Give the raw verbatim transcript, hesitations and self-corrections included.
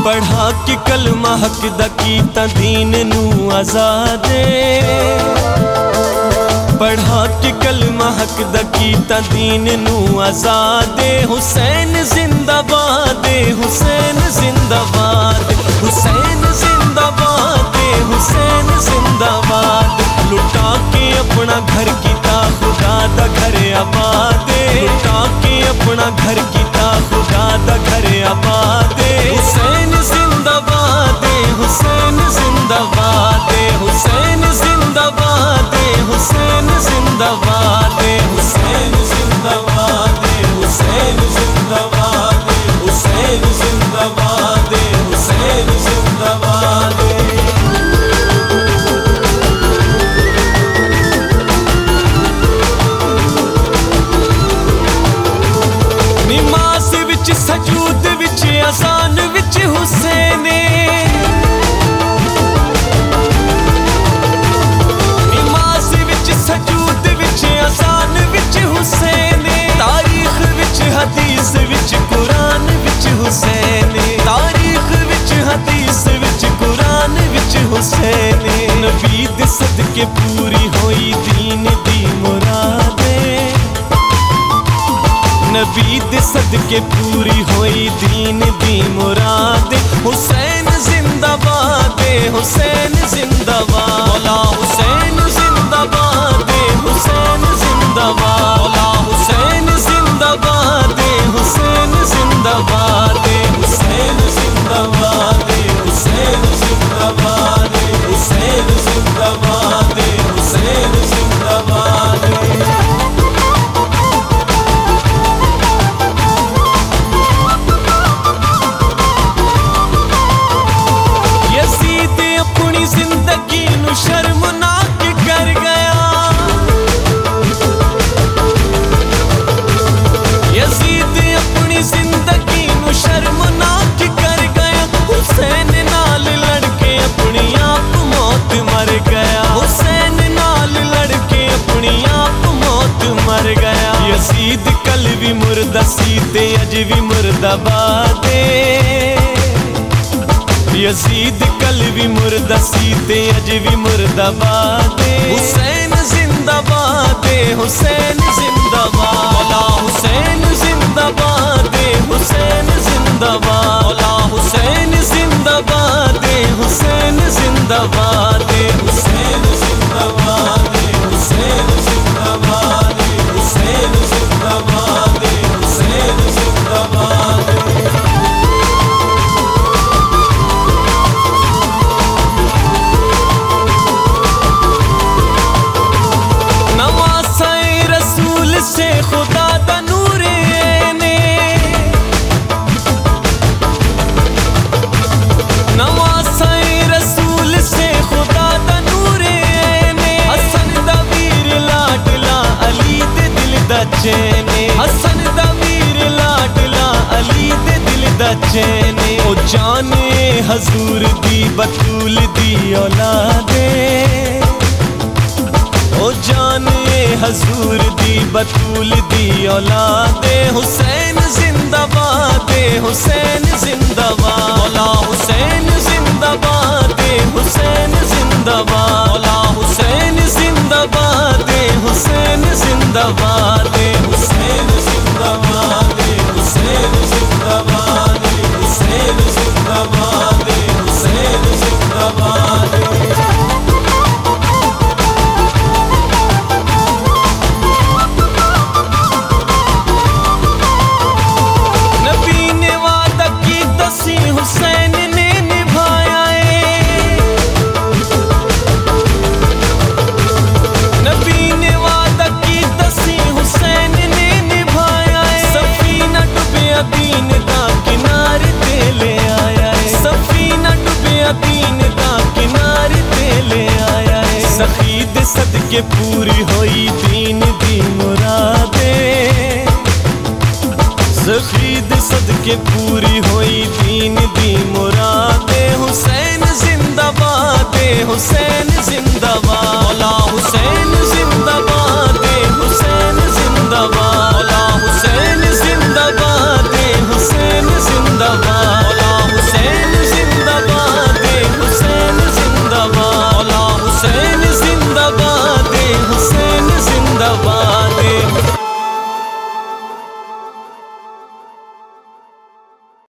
पढ़ा के कलमा हक दा कीता दीन नू आज़ादे, पढ़ा के कलमा हक दा कीता दीन नू आज़ादे। हुसैन जिंदाबाद, हुसैन जिंदाबाद, हुसैन जिंदाबाद, हुसैन जिंदाबाद। लुटा के अपना घर कीता खुदा दा घर आबाद, लुटा के अपना घर कीता खुदा दा घर आबाद। हुसैन जिंदाबाद, हुसैन जिंदाबाद, हुसैन जिंदाबाद, हुसैन जिंदाबाद, हुसैन जिंदाबाद, हुसैन जिंदाबाद, हुसैन जिंदाबाद, हुसैन जिंदाबाद। नमाज़ विच सजूद विच अज़ान विच हुसैन, नमाज़ विच सजूद विच अज़ान विच हुसैन। तारीख विच हदीस विच कुरान विच हुसैन, तारीख विच हदीस विच कुरान विच हुसैन। नबी दे सदके पूरी होई दीन दी मुरादे, नबी दे सदके पूरी होई दीन दी मुराद। हुसैन जिंदाबाद, हुसैन जिंदाबाद, मौला हुसैन जिंदाबाद, हुसैन जिंदाबाद, मौला हुसैन जिंदाबाद, हुसैन जिंदाबाद, हुसैन जिंदाबाद, हुसैन जिंदाबाद, हुसैन जिंदाबाद, हुसैन जिंदाबाद। जिंदगी नू शर्मनाक कर गया, यजीद अपनी जिंदगी नू शर्मनाक कर गया। हुसैन नाल लड़के अपनी आप मौत मर गया, हुसैन नाल लड़के अपनी आप मौत मर गया। यजीद कल भी मुर्दा सी ते अज भी मुर्दाबाद, यजीद कल भी मुर्दा सी ते अज भी मुर्दाबाद। हुसैन जिंदाबाद, हुसैन जिंदाबाद, मौला हुसैन जिंदाबाद, हुसैन जिंदाबाद, मौला हुसैन जिंदाबाद, हुसैन जिंदाबाद, हुसैन जिंदाबाद, हुसैन जिंदाबाद, हुसैन जिंदाबाद, हुसैन जिंदाबाद। से खुदा दा नूर ने, नवाज़े रसूल से खुदा दा नूर ने। हसन दा वीर लाडला अली दे दिल दा चैन, हसन दा वीर लाडला अली दे दिल दा चैन। ओ जाने हजूर दी बतूल दी औलादे, ओ जाने हजूर दी बतूल दी औलादे। हुसैन जिंदाबाद, हुसैन जिंदाबाद, मौला हुसैन जिंदाबाद, हुसैन जिंदाबाद, मौला हुसैन जिंदाबाद, हुसैन जिंदाबाद, हुसैन जिंदाबाद, हुसैन जिंदाबाद, हुसैन जिंदाबाद, हुसैन जिंदाबाद। हुसैन ने निभाया है, नबी ने वादा की दसी हुसैन ने निभाया है। सफीना डुबिया दीन दा किनारे ते ले आया है, सफीना डुबिया दीन दा किनारे ते ले आया है। सखी दे सदके पूरी होई दीन दी मुरादे, सखी दे सदके पूरी होई दीन दी मुरादे। हुसैन जिंदाबाद, हुसैन जिंदाबाद।